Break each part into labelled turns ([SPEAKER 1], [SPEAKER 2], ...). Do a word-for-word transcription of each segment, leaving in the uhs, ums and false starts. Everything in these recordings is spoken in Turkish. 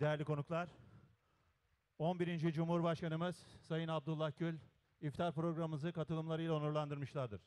[SPEAKER 1] Değerli konuklar, on birinci. Cumhurbaşkanımız Sayın Abdullah Gül, iftar programımızı katılımlarıyla onurlandırmışlardır.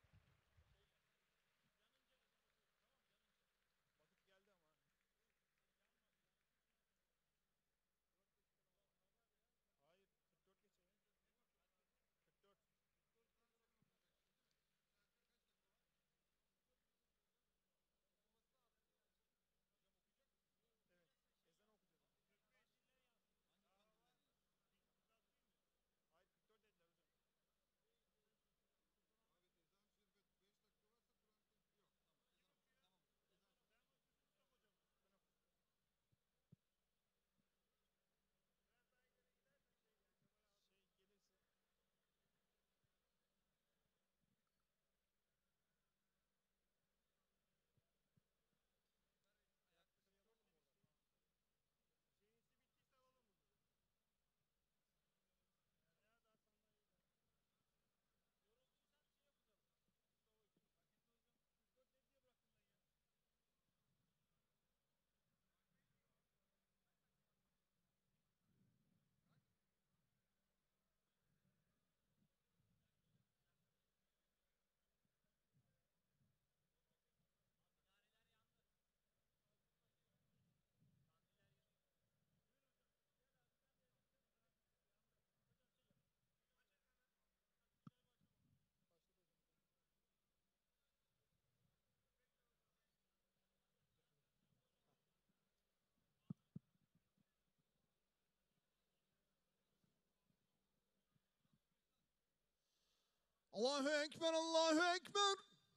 [SPEAKER 2] Allahu Ekber, Allahu Ekber.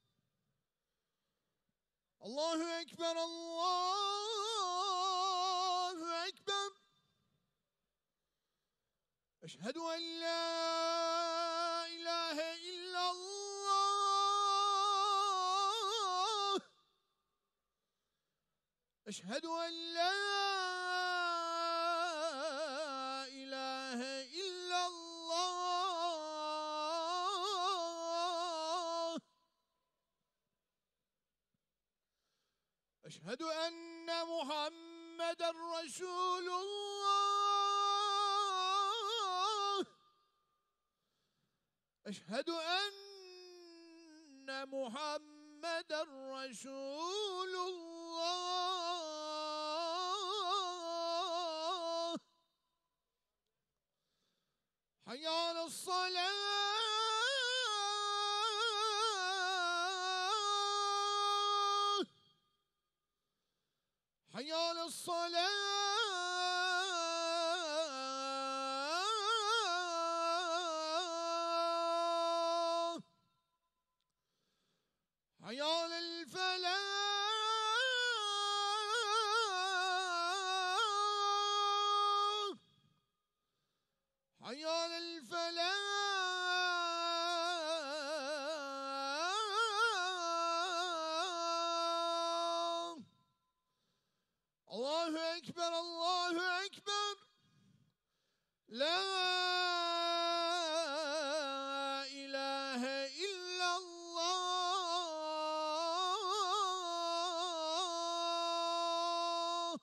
[SPEAKER 2] Allahu Ekber, Allahu Ekber. Eşhedü en la ilahe illallah. Eşhedü en la ilahe illallah. Eşhedü enne Muhammeden Resulullah. Eşhedü enne Muhammeden Resulullah. Hayy ale's-salâh. Hayy ale's-salâh. Hayy alel-felâh. Hayy alel-felâh. Allahu Ekber, Allahu Ekber. La ilahe illallah.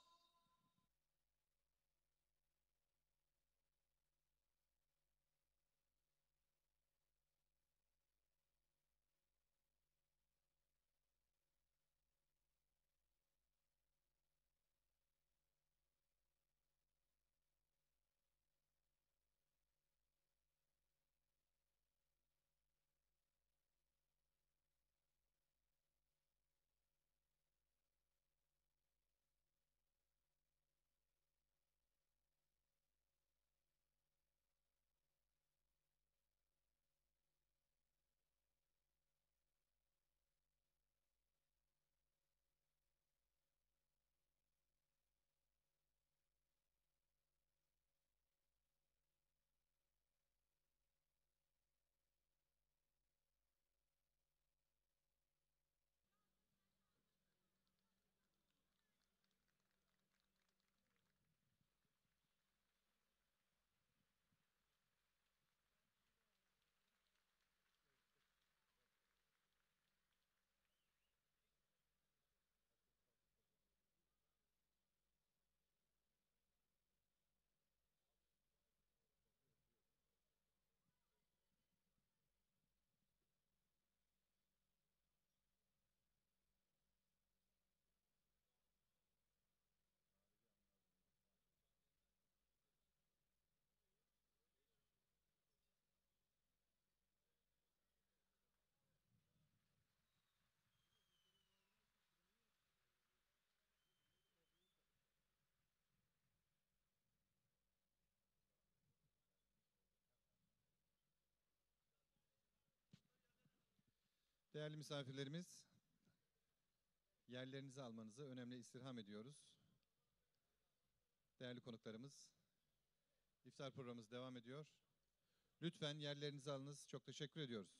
[SPEAKER 3] Değerli misafirlerimiz, yerlerinizi almanızı önemli istirham ediyoruz. Değerli konuklarımız, iftar programımız devam ediyor. Lütfen yerlerinizi alınız. Çok teşekkür ediyoruz.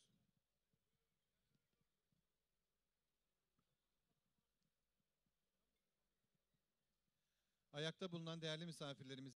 [SPEAKER 3] Ayakta bulunan değerli misafirlerimiz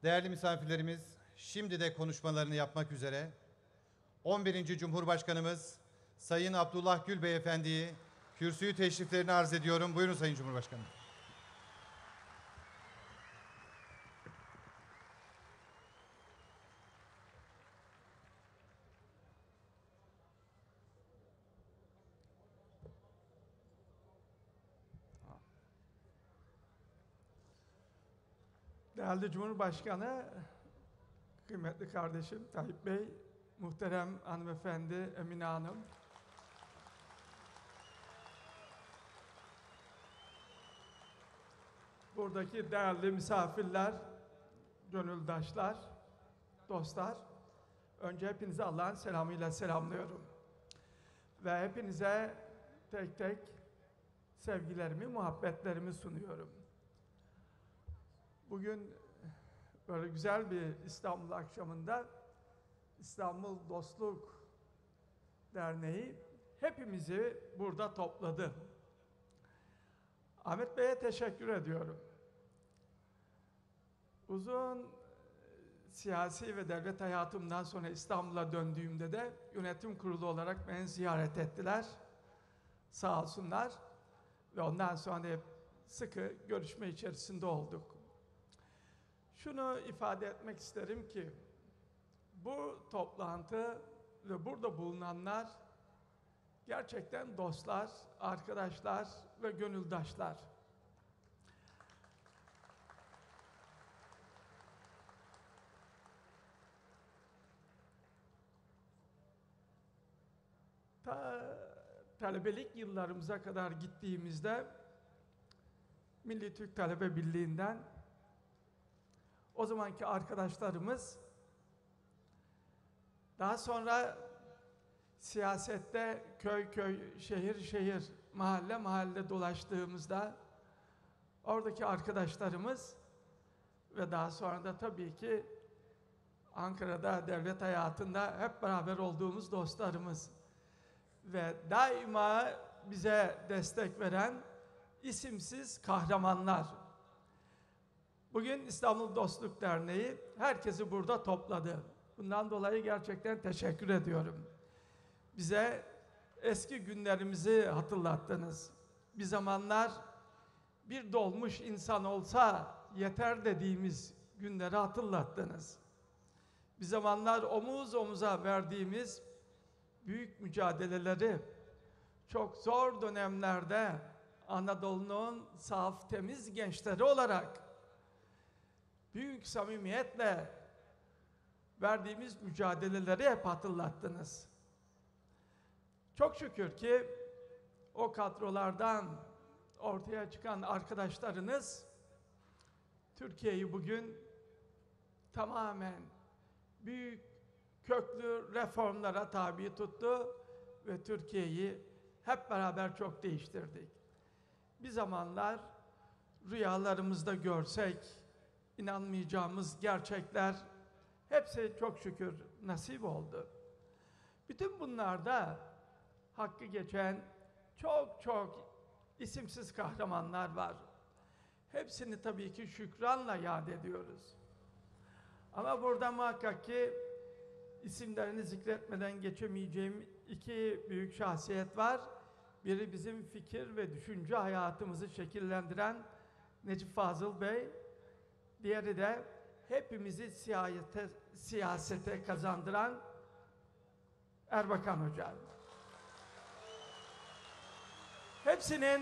[SPEAKER 3] Değerli misafirlerimiz, şimdi de konuşmalarını yapmak üzere on birinci Cumhurbaşkanımız Sayın Abdullah Gül Beyefendi'yi kürsüyü teşriflerini arz ediyorum. Buyurun Sayın Cumhurbaşkanım.
[SPEAKER 4] Değerli Cumhurbaşkanı, kıymetli kardeşim Tayyip Bey, muhterem hanımefendi Emine Hanım, buradaki değerli misafirler, gönüldaşlar, dostlar, önce hepinizi Allah'ın selamıyla selamlıyorum. Ve hepinize tek tek sevgilerimi, muhabbetlerimi sunuyorum. Bugün böyle güzel bir İstanbul akşamında İstanbul Dostluk Derneği hepimizi burada topladı. Ahmet Bey'e teşekkür ediyorum. Uzun siyasi ve devlet hayatımdan sonra İstanbul'a döndüğümde de yönetim kurulu olarak beni ziyaret ettiler. Sağ olsunlar. Ve ondan sonra hep sıkı görüşme içerisinde olduk. Şunu ifade etmek isterim ki bu toplantı ve burada bulunanlar gerçekten dostlar, arkadaşlar ve gönüldaşlar. Ta talebelik yıllarımıza kadar gittiğimizde Milli Türk Talebe Birliği'nden o zamanki arkadaşlarımız daha sonra siyasette köy köy, şehir şehir, mahalle mahalle dolaştığımızda oradaki arkadaşlarımız ve daha sonra da tabii ki Ankara'da devlet hayatında hep beraber olduğumuz dostlarımız ve daima bize destek veren isimsiz kahramanlar. Bugün İstanbul Dostluk Derneği herkesi burada topladı. Bundan dolayı gerçekten teşekkür ediyorum. Bize eski günlerimizi hatırlattınız. Bir zamanlar bir dolmuş insan olsa yeter dediğimiz günleri hatırlattınız. Bir zamanlar omuz omuza verdiğimiz büyük mücadeleleri çok zor dönemlerde Anadolu'nun saf, temiz gençleri olarak büyük samimiyetle verdiğimiz mücadeleleri hep hatırlattınız. Çok şükür ki o kadrolardan ortaya çıkan arkadaşlarınız Türkiye'yi bugün tamamen büyük köklü reformlara tabi tuttu ve Türkiye'yi hep beraber çok değiştirdik. Bir zamanlar rüyalarımızda görsek inanmayacağımız gerçekler hepsi çok şükür nasip oldu. Bütün bunlarda hakkı geçen çok çok isimsiz kahramanlar var. Hepsini tabii ki şükranla yad ediyoruz. Ama burada muhakkak ki isimlerini zikretmeden geçemeyeceğim iki büyük şahsiyet var. Biri bizim fikir ve düşünce hayatımızı şekillendiren Necip Fazıl Bey. Diğeri de hepimizi siyasete, siyasete kazandıran Erbakan Hoca. Hepsinin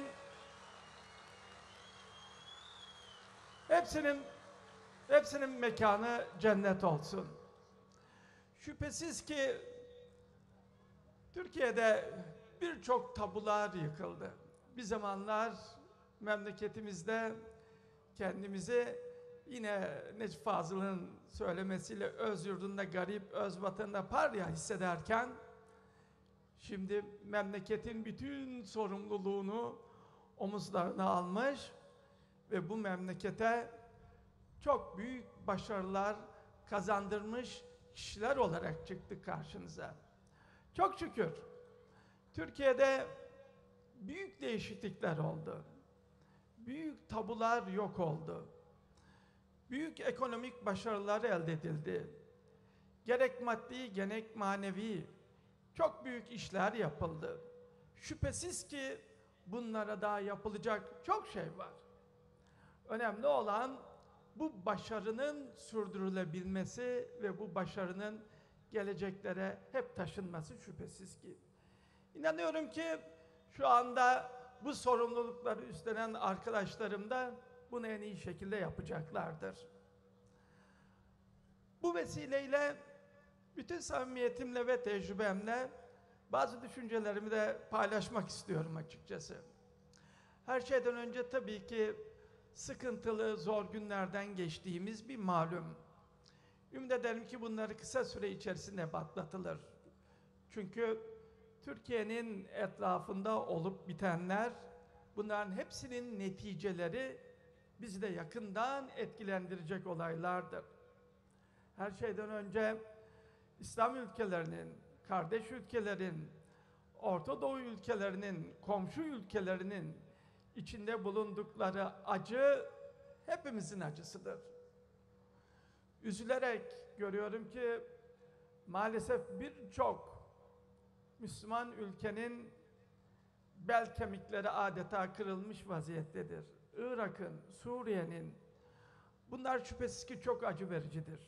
[SPEAKER 4] hepsinin hepsinin mekanı cennet olsun. Şüphesiz ki Türkiye'de birçok tabular yıkıldı. Bir zamanlar memleketimizde kendimizi yine Necip Fazıl'ın söylemesiyle öz yurdunda garip, öz vatanında parya hissederken şimdi memleketin bütün sorumluluğunu omuzlarına almış ve bu memlekete çok büyük başarılar kazandırmış kişiler olarak çıktık karşınıza. Çok şükür Türkiye'de büyük değişiklikler oldu. Büyük tabular yok oldu. büyük ekonomik başarılar elde edildi. Gerek maddi, gerek manevi çok büyük işler yapıldı. Şüphesiz ki bunlara daha yapılacak çok şey var. Önemli olan bu başarının sürdürülebilmesi ve bu başarının geleceklere hep taşınması şüphesiz ki. İnanıyorum ki şu anda bu sorumlulukları üstlenen arkadaşlarım da bunu en iyi şekilde yapacaklardır. Bu vesileyle bütün samimiyetimle ve tecrübemle bazı düşüncelerimi de paylaşmak istiyorum açıkçası. Her şeyden önce tabii ki sıkıntılı, zor günlerden geçtiğimiz bir malum. Ümit ederim ki bunları kısa süre içerisinde atlatılır. Çünkü Türkiye'nin etrafında olup bitenler, bunların hepsinin neticeleri bizi de yakından etkilendirecek olaylardır. Her şeyden önce İslam ülkelerinin, kardeş ülkelerin, Orta Doğu ülkelerinin, komşu ülkelerinin içinde bulundukları acı hepimizin acısıdır. Üzülerek görüyorum ki maalesef birçok Müslüman ülkenin bel kemikleri adeta kırılmış vaziyettedir. Irak'ın, Suriye'nin, bunlar şüphesiz ki çok acı vericidir.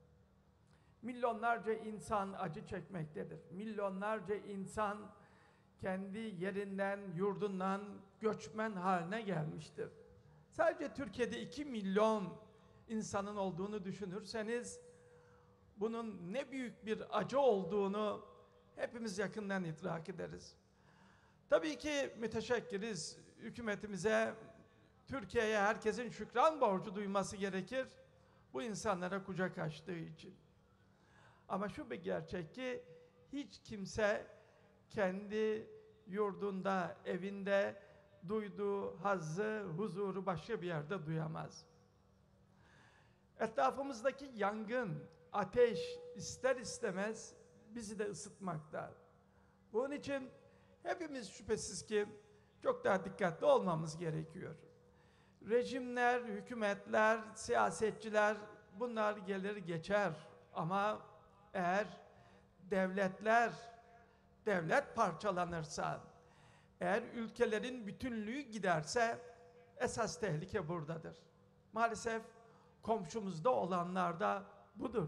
[SPEAKER 4] Milyonlarca insan acı çekmektedir. Milyonlarca insan kendi yerinden, yurdundan göçmen haline gelmiştir. Sadece Türkiye'de iki milyon insanın olduğunu düşünürseniz, bunun ne büyük bir acı olduğunu hepimiz yakından idrak ederiz. Tabii ki müteşekkiriz hükümetimize, Türkiye'ye herkesin şükran borcu duyması gerekir, bu insanlara kucak açtığı için. Ama şu bir gerçek ki, hiç kimse kendi yurdunda, evinde duyduğu hazzı, huzuru başka bir yerde duyamaz. Etrafımızdaki yangın, ateş ister istemez bizi de ısıtmakta. Bunun için hepimiz şüphesiz ki çok daha dikkatli olmamız gerekiyor. Rejimler, hükümetler, siyasetçiler bunlar gelir geçer ama eğer devletler, devlet parçalanırsa, eğer ülkelerin bütünlüğü giderse esas tehlike buradadır. Maalesef komşumuzda olanlar da budur.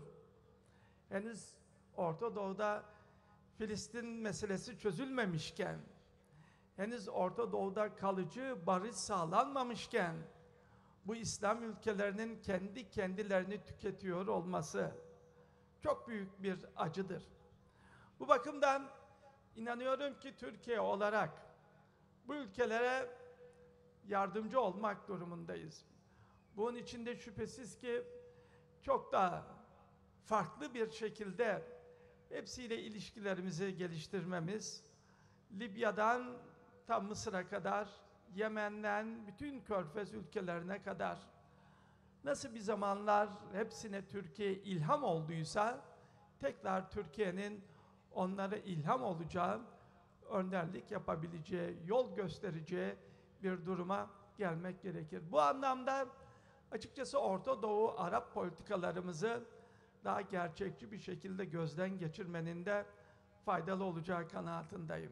[SPEAKER 4] Henüz Orta Doğu'da Filistin meselesi çözülmemişken, henüz Orta Doğu'da kalıcı barış sağlanmamışken, bu İslam ülkelerinin kendi kendilerini tüketiyor olması çok büyük bir acıdır. Bu bakımdan inanıyorum ki Türkiye olarak bu ülkelere yardımcı olmak durumundayız. Bunun için de şüphesiz ki çok daha farklı bir şekilde hepsiyle ilişkilerimizi geliştirmemiz, Libya'dan tam Mısır'a kadar, Yemen'den bütün Körfez ülkelerine kadar nasıl bir zamanlar hepsine Türkiye ilham olduysa, tekrar Türkiye'nin onlara ilham olacağı, önderlik yapabileceği, yol göstereceği bir duruma gelmek gerekir. Bu anlamda açıkçası Orta Doğu Arap politikalarımızı daha gerçekçi bir şekilde gözden geçirmenin de faydalı olacağı kanaatindeyim.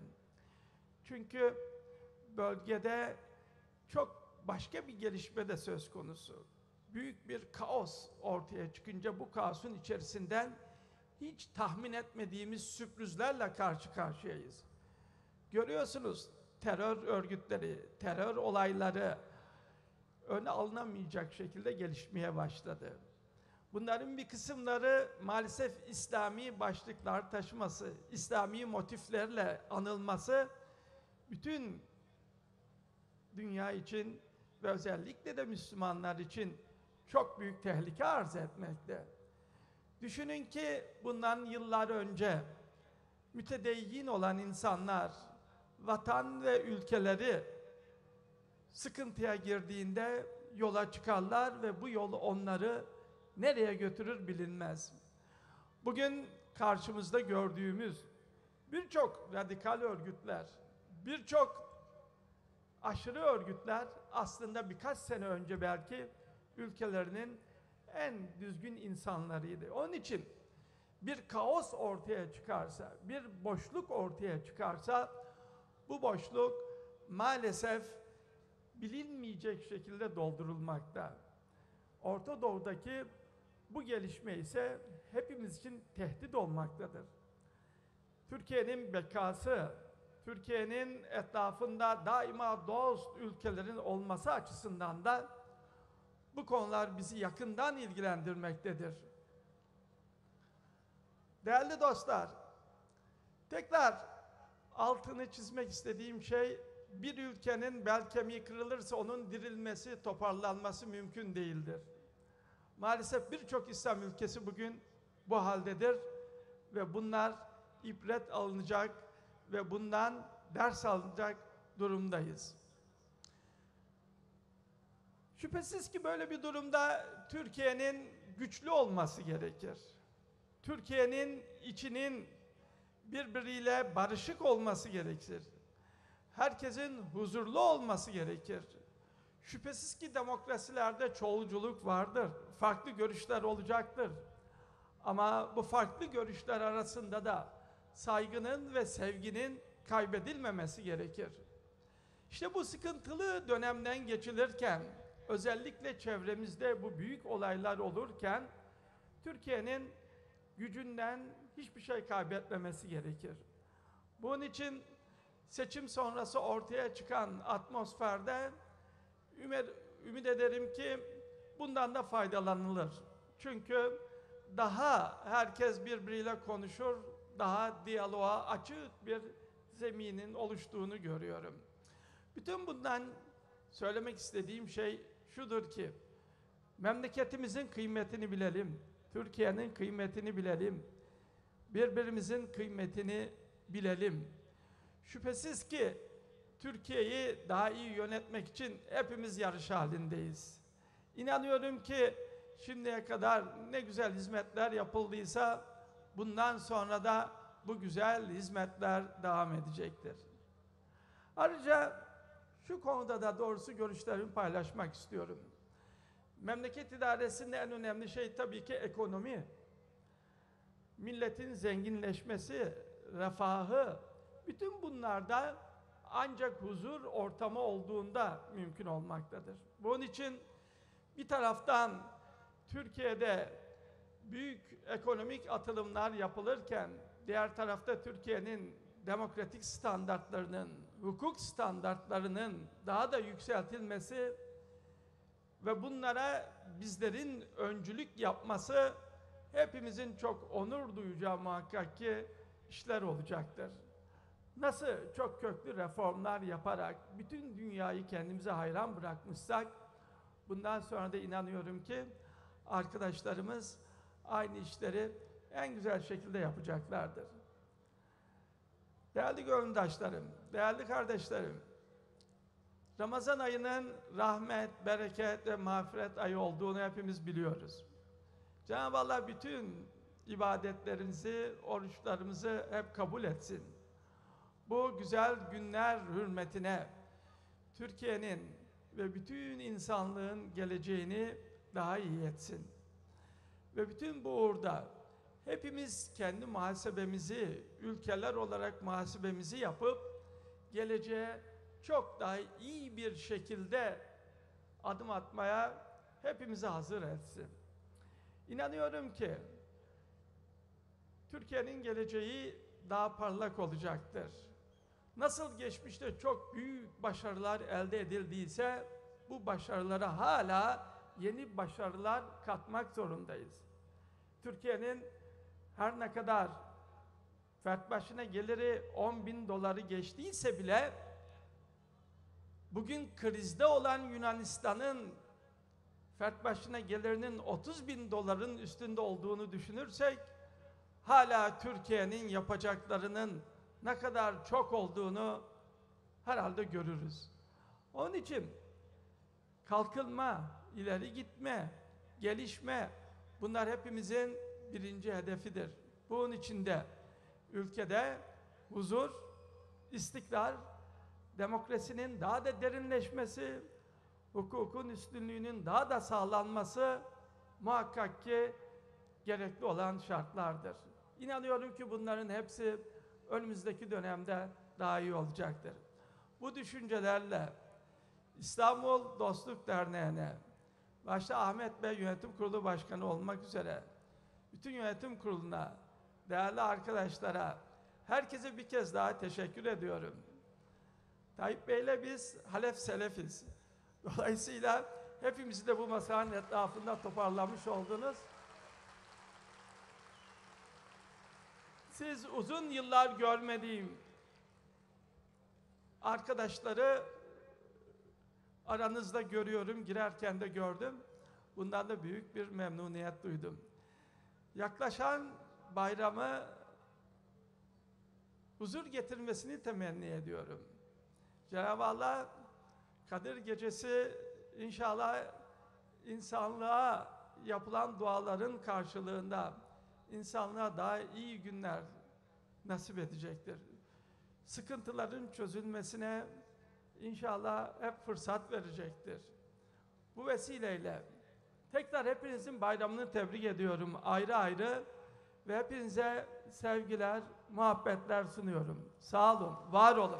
[SPEAKER 4] Çünkü bölgede çok başka bir gelişme de söz konusu. Büyük bir kaos ortaya çıkınca bu kaosun içerisinden hiç tahmin etmediğimiz sürprizlerle karşı karşıyayız. Görüyorsunuz terör örgütleri, terör olayları öne alınamayacak şekilde gelişmeye başladı. Bunların bir kısımları maalesef İslami başlıklar taşıması, İslami motiflerle anılması bütün dünya için ve özellikle de Müslümanlar için çok büyük tehlike arz etmekte. Düşünün ki bundan yıllar önce mütedeyyin olan insanlar vatan ve ülkeleri sıkıntıya girdiğinde yola çıkarlar ve bu yol onları nereye götürür bilinmez. Bugün karşımızda gördüğümüz birçok radikal örgütler, birçok aşırı örgütler aslında birkaç sene önce belki ülkelerinin en düzgün insanlarıydı. Onun için bir kaos ortaya çıkarsa, bir boşluk ortaya çıkarsa, bu boşluk maalesef bilinmeyecek şekilde doldurulmakta. Orta Doğu'daki bu gelişme ise hepimiz için tehdit olmaktadır. Türkiye'nin bekası, Türkiye'nin etrafında daima dost ülkelerin olması açısından da bu konular bizi yakından ilgilendirmektedir. Değerli dostlar, tekrar altını çizmek istediğim şey, bir ülkenin bel kemiği kırılırsa onun dirilmesi, toparlanması mümkün değildir. Maalesef birçok İslam ülkesi bugün bu haldedir ve bunlar ibret alınacak ve bundan ders alınacak durumdayız. Şüphesiz ki böyle bir durumda Türkiye'nin güçlü olması gerekir. Türkiye'nin içinin birbiriyle barışık olması gerekir. Herkesin huzurlu olması gerekir. Şüphesiz ki demokrasilerde çoğulculuk vardır. Farklı görüşler olacaktır. Ama bu farklı görüşler arasında da saygının ve sevginin kaybedilmemesi gerekir. İşte bu sıkıntılı dönemden geçilirken, özellikle çevremizde bu büyük olaylar olurken, Türkiye'nin gücünden hiçbir şey kaybetmemesi gerekir. Bunun için seçim sonrası ortaya çıkan atmosferde ümit, ümit ederim ki bundan da faydalanılır. Çünkü daha herkes birbiriyle konuşur, daha diyaloğa açık bir zeminin oluştuğunu görüyorum. Bütün bundan söylemek istediğim şey şudur ki, memleketimizin kıymetini bilelim, Türkiye'nin kıymetini bilelim, birbirimizin kıymetini bilelim. Şüphesiz ki Türkiye'yi daha iyi yönetmek için hepimiz yarış halindeyiz. İnanıyorum ki şimdiye kadar ne güzel hizmetler yapıldıysa bundan sonra da bu güzel hizmetler devam edecektir. Ayrıca şu konuda da doğrusu görüşlerimi paylaşmak istiyorum. Memleket idaresinde en önemli şey tabii ki ekonomi. Milletin zenginleşmesi, refahı, bütün bunlarda ancak huzur ortamı olduğunda mümkün olmaktadır. Bunun için bir taraftan Türkiye'de büyük ekonomik atılımlar yapılırken, diğer tarafta Türkiye'nin demokratik standartlarının, hukuk standartlarının daha da yükseltilmesi ve bunlara bizlerin öncülük yapması hepimizin çok onur duyacağı muhakkak ki işler olacaktır. Nasıl çok köklü reformlar yaparak bütün dünyayı kendimize hayran bırakmışsak, bundan sonra da inanıyorum ki arkadaşlarımız aynı işleri en güzel şekilde yapacaklardır. Değerli gönüldaşlarım, değerli kardeşlerim, Ramazan ayının rahmet, bereket ve mağfiret ayı olduğunu hepimiz biliyoruz. Cenab-ı Allah bütün ibadetlerimizi, oruçlarımızı hep kabul etsin. Bu güzel günler hürmetine Türkiye'nin ve bütün insanlığın geleceğini daha iyi etsin. Ve bütün bu uğurda hepimiz kendi muhasebemizi, ülkeler olarak muhasebemizi yapıp geleceğe çok daha iyi bir şekilde adım atmaya hepimizi hazır etsin. İnanıyorum ki Türkiye'nin geleceği daha parlak olacaktır. Nasıl geçmişte çok büyük başarılar elde edildiyse, bu başarılara hala yeni başarılar katmak zorundayız. Türkiye'nin her ne kadar fert başına geliri on bin doları geçtiyse bile, bugün krizde olan Yunanistan'ın fert başına gelirinin otuz bin doların üstünde olduğunu düşünürsek, hala Türkiye'nin yapacaklarının ne kadar çok olduğunu herhalde görürüz. Onun için kalkınma, ileri gitme, gelişme, bunlar hepimizin birinci hedefidir. Bunun için de ülkede huzur, istikrar, demokrasinin daha da derinleşmesi, hukukun üstünlüğünün daha da sağlanması muhakkak ki gerekli olan şartlardır. İnanıyorum ki bunların hepsi önümüzdeki dönemde daha iyi olacaktır. Bu düşüncelerle İstanbul Dostluk Derneği'ne, başta Ahmet Bey Yönetim Kurulu Başkanı olmak üzere, bütün yönetim kuruluna, değerli arkadaşlara, herkese bir kez daha teşekkür ediyorum. Tayyip Bey'le biz Halef Selefiz. Dolayısıyla hepimizi de bu masanın etrafında toparlamış oldunuz. Siz uzun yıllar görmediğim arkadaşları aranızda görüyorum, girerken de gördüm. Bundan da büyük bir memnuniyet duydum. Yaklaşan bayramı huzur getirmesini temenni ediyorum. Cenab-ı Allah Kadir Gecesi inşallah insanlığa yapılan duaların karşılığında insanlığa daha iyi günler nasip edecektir. Sıkıntıların çözülmesine inşallah hep fırsat verecektir. Bu vesileyle tekrar hepinizin bayramını tebrik ediyorum ayrı ayrı ve hepinize sevgiler, muhabbetler sunuyorum. Sağ olun, var olun.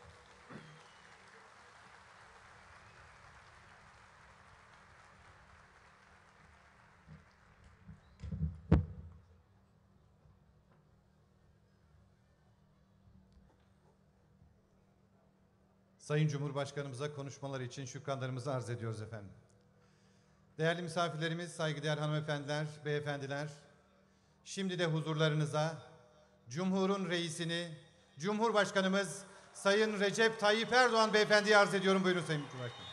[SPEAKER 3] Sayın Cumhurbaşkanımıza konuşmaları için şükranlarımızı arz ediyoruz efendim. Değerli misafirlerimiz, saygıdeğer hanımefendiler, beyefendiler, şimdi de huzurlarınıza Cumhur'un reisini, Cumhurbaşkanımız Sayın Recep Tayyip Erdoğan beyefendiyi arz ediyorum. Buyurun Sayın Cumhurbaşkanım.